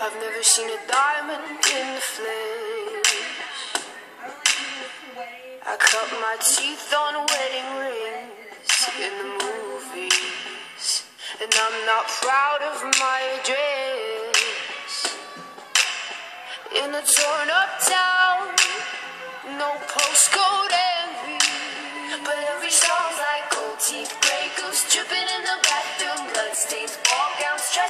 I've never seen a diamond in the flesh. I cut my teeth on wedding rings in the movies, and I'm not proud of my dress. In a torn up town, no postcode envy, but every song's like gold teeth, grey goose dripping in the bathroom, bloodstains, ball gowns, stress.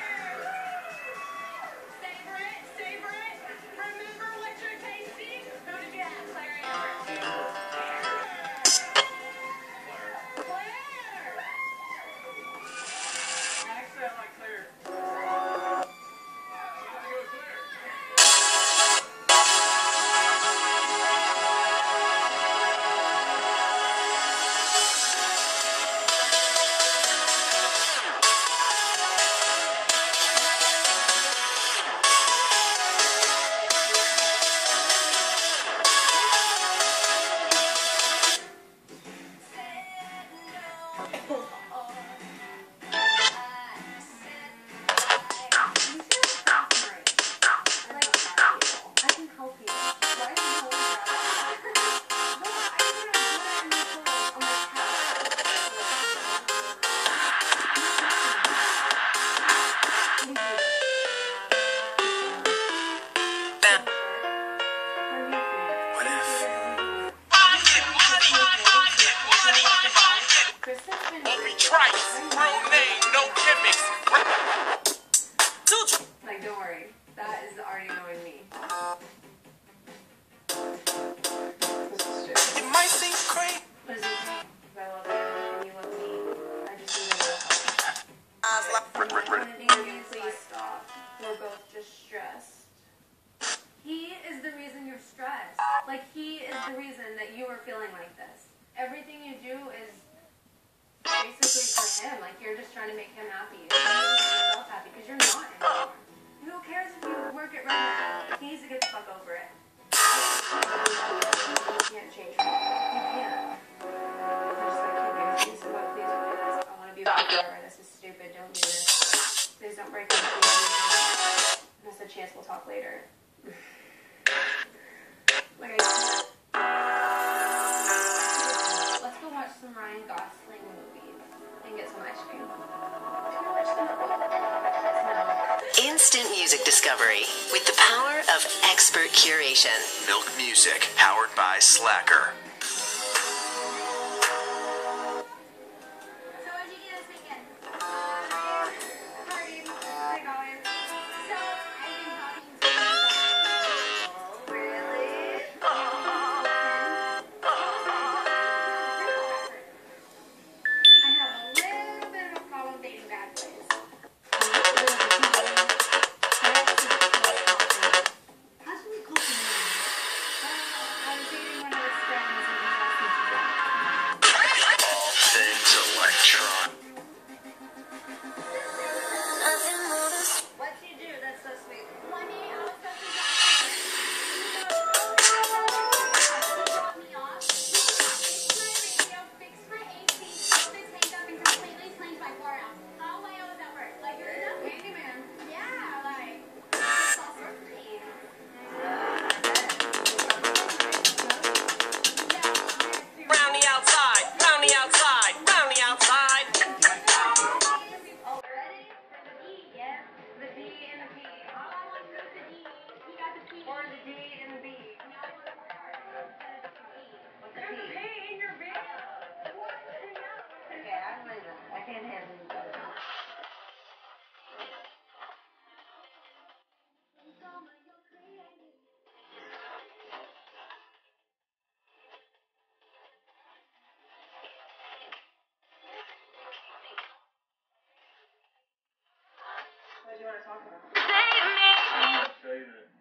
Like, don't worry. That is already knowing me. It might seem crazy. What does he think? If I love you and you love me, I just need to know. Please stop. We're both just stressed. He is the reason you're stressed. Like, he is the reason that you are feeling like this. Everything you do is basically for him. Like, you're just trying to make him happy. You're making yourself happy because you're not anymore. Who cares if you work at Red Bull? He needs to get the fuck over it. You can't change me. You can't. I'm just like, okay, please do this. I want to be with you forever. This is stupid. Don't do this. Please don't break up. There's a chance we'll talk later. Like I said. Let's go watch some Ryan Gosling movies and get some ice cream. Instant music discovery with the power of expert curation. Milk Music, powered by Slacker. I can't handle you guys. What do you want to talk about? I'm saving it.